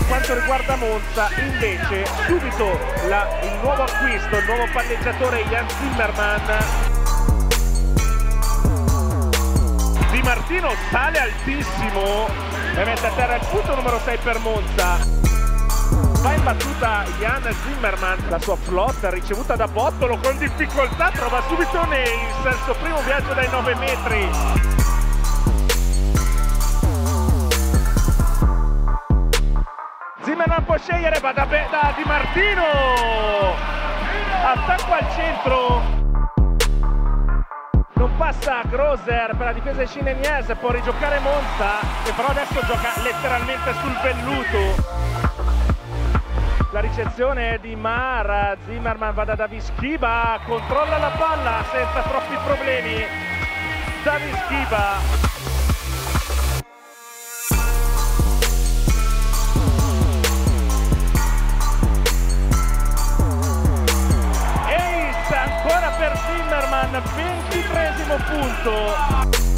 Per quanto riguarda Monza, invece, subito il nuovo acquisto, il nuovo palleggiatore Jan Zimmermann. Di Martino sale altissimo e mette a terra il punto numero 6 per Monza. Va in battuta Jan Zimmermann, la sua flotta ricevuta da Bottolo con difficoltà, trova subito Neis, il suo primo viaggio dai 9 metri. Zimmermann può scegliere, va da Di Martino, attacco al centro, non passa Groser per la difesa di Shinenies, può rigiocare Monza che però adesso gioca letteralmente sul velluto. La ricezione è di Mara, Zimmermann va da David Schiba, controlla la palla senza troppi problemi. David Schiba. Ace ancora per Zimmermann, 23esimo punto.